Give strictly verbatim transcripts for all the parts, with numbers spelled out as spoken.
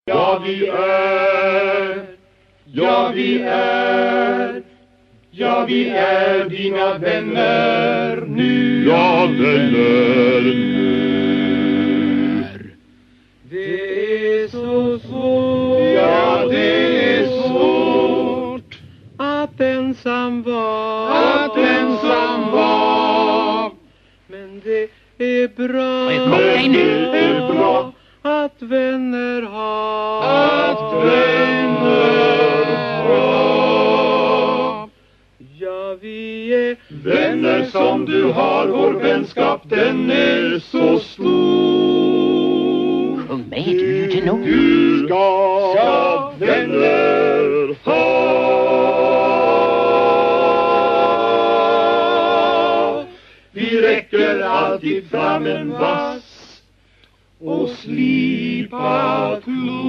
Ja, vi är, ja, vi är, ja, vi är dina vänner nu. Ja, vänner nu. Det är så svårt, ja, det är svårt att ensam vara, att ensam vara. men det är bra, Men det är bra att vänner har, att vänner har. Ja, vi är Vänner som du har, vår vänskap den är så stor. Sjung med, du är ju tenor. Du ska, ska vänner ha. Vi räcker alltid fram en vass och slipa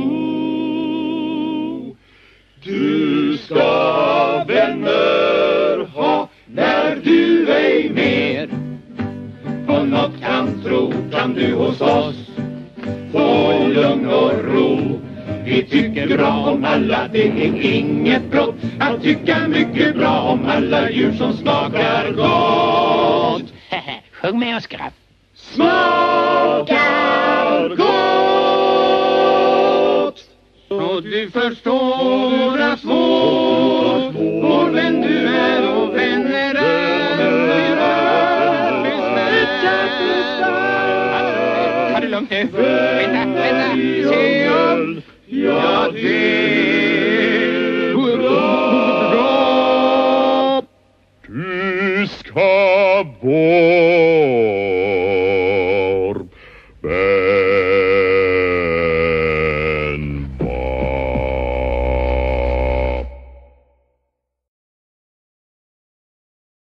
klo. Du ska vänner ha när du ej mer på något kan tro, kan du hos oss få lugn och ro. Vi tycker bra om alla, det är inget brott att tycka mycket bra om alla djur som smakar gott. Sjung med oss, grabb. Smakar gott. Och du förstår att vår, vår vän du är och vänner är. Ta det lugnt nu. Vänta, vänta. Se om